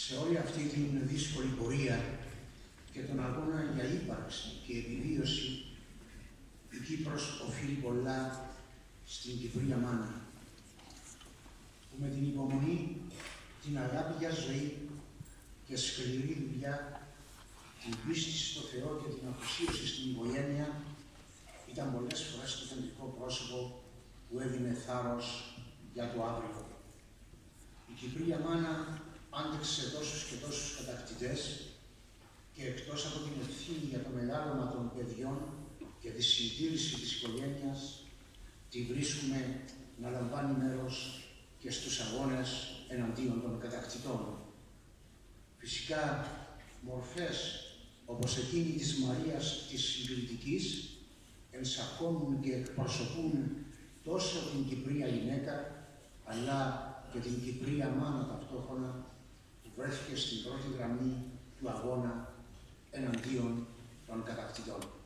σε όλη αυτή την δύσκολη πορεία και τον αγώνα για ύπαρξη και επιβίωση, η Κύπρος οφείλει πολλά στην Κυπρία μάνα, που με την υπομονή, την αγάπη για ζωή και σκληρή δουλειά, την πίστη στο Θεό και την αφοσίωση στην οικογένεια, ήταν πολλές φορές το κεντρικό πρόσωπο που έδινε θάρρος για το αύριο. Η Κυπρία μάνα άντεξε τόσους και τόσους κατακτητές και εκτός από την ευθύνη για το μεγάλωμα των παιδιών και τη συντήρηση της οικογένειας, τη βρίσκουμε να λαμβάνει μέρος και στους αγώνες εναντίον των κατακτητών. Φυσικά, μορφές όπως εκείνη της Μαρίας της Συγκριτικής ενσαρκώνουν και εκπροσωπούν τόσο την Κυπρία γυναίκα, αλλά και την Κυπρία μάνα ταυτόχρονα, που βρέθηκε στην πρώτη γραμμή του αγώνα εναντίον των κατακτητών.